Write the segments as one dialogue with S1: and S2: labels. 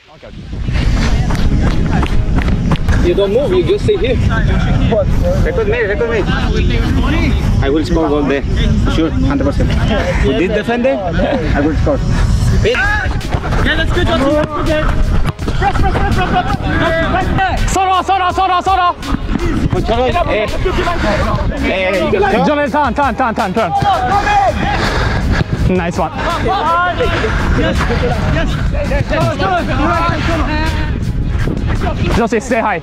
S1: Okay. You don't move, you just stay here. Record me. I will score goal there. Sure, 100%. With this defender, I will score.
S2: Yeah, that's good, Johnson. That's good. Press. Solo.
S1: Jonel, turn. Nice one. Josie, stay high.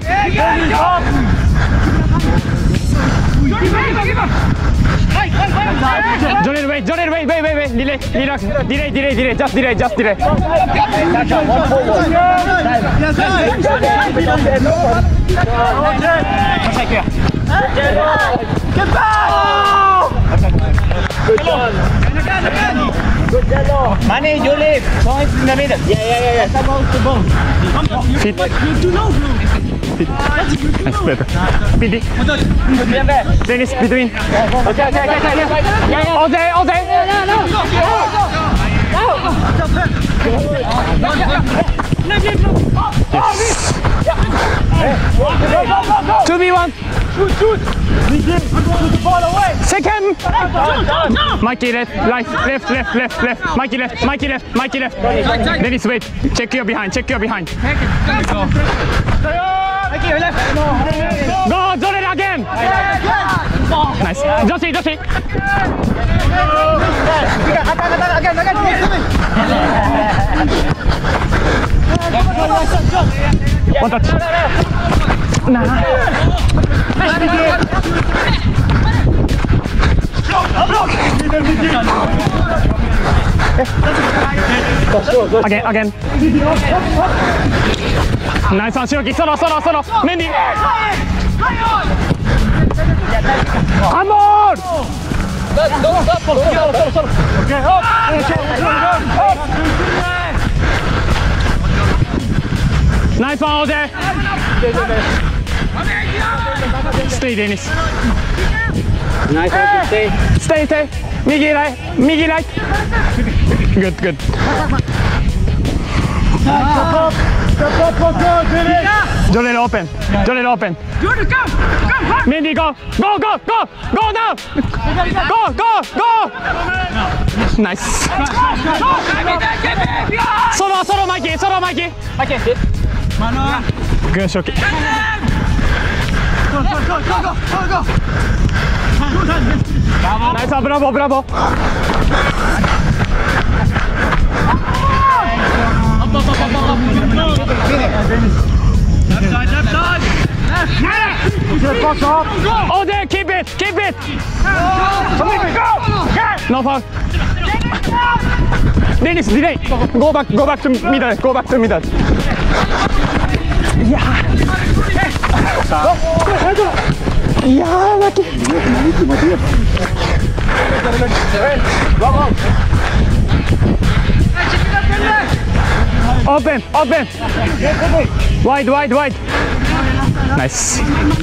S1: Jonel, wait. Delay. Just delay.
S2: Get back! Good job. Good job. Mane, you leave. Go in the middle. Yeah. The ball.
S1: Fit.
S2: You're too low, bro.
S1: That's better. PD. Dennis, between.
S2: Okay.
S1: All day. Yes. 2v1.
S2: Shoot. Put the ball away.
S1: Second. Mikey left. Mikey left. Dennis, wait. Check your behind.
S2: Go. Mikey, your left.
S1: Go, Jonel again. Nice. Josie. One touch. Nah. Again. Nice one, Shiroki. Solo. Mendy. Come on! Nice one, Jose. Stay, Dennis.
S3: Nice one,
S1: Stay. Migi right. Good. Jonel open.
S2: Jordan, go!
S1: Mendy, go now! Go! Nice. Solo, Mikey.
S2: Okay, sit.
S1: Good, Shoki.
S2: Go!
S1: Nice, bravo.
S2: Left side.
S1: Oh, there, keep it. No foul. Dennis, delay. Go back to middle. Yeah, lucky. Open. Wide. Nice.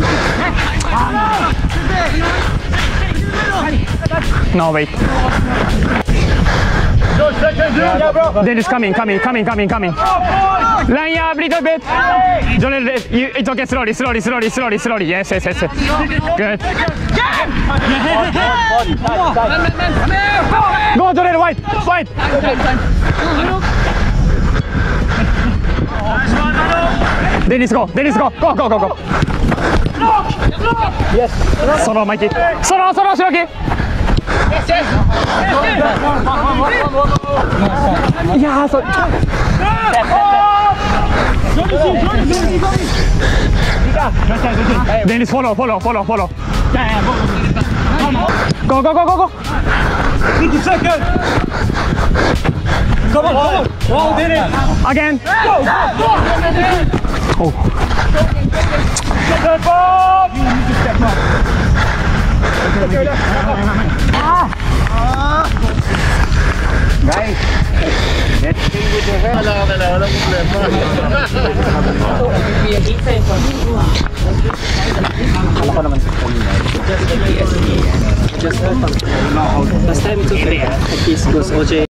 S1: No, wait. Dennis coming. Line up a little bit. Jonel, it's okay, slowly. Yes. Good. Go, Jonel, wide. Dennis, go. Yes. Solo, Mikey. Solo, Shiroki.
S2: Yes.
S1: Yeah, so. Dennis, follow. Go.
S2: 50 seconds. Come on. Well, did it.
S1: Again.
S2: Go.
S1: Oh.
S2: Step up. You need to step up.
S3: Guys, let's stay with the head. Last time it's okay. At least goes OJ.